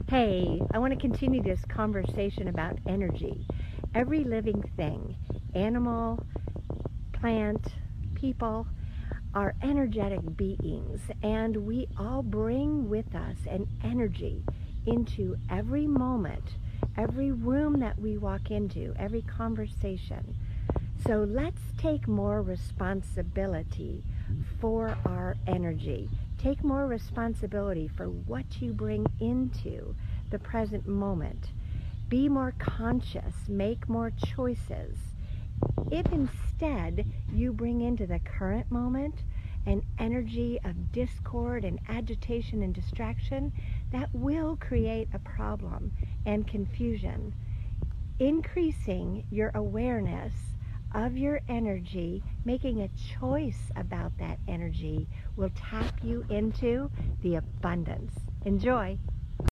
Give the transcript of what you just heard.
Hey, I want to continue this conversation about energy. Every living thing, animal, plant, people, are energetic beings, and we all bring with us an energy into every moment, every room that we walk into, every conversation. So let's take more responsibility for our energy. Take more responsibility for what you bring into the present moment. Be more conscious, make more choices. If instead you bring into the current moment an energy of discord and agitation and distraction, that will create a problem and confusion. Increasing your awareness of your energy, making a choice about that energy, will tap you into the abundance. Enjoy.